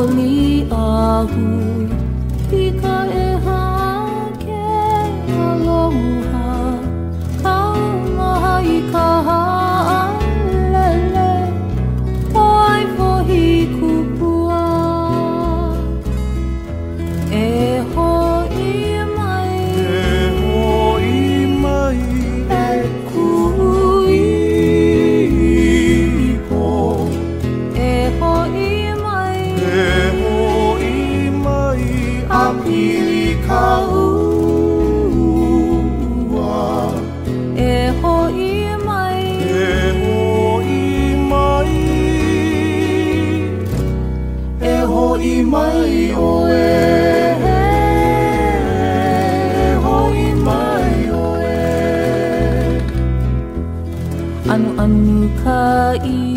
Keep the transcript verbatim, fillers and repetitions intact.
li ahu Ika e hake aloha Kaumaha i ka ha'alele Oi fohi kupua E ho'i mai E ho'i mai E ku'i po E ho'i mai E ho'i mai A pili ka ua E ho'i mai E ho'i mai E ho'i mai oe E ho'i mai oe Anu anu ka i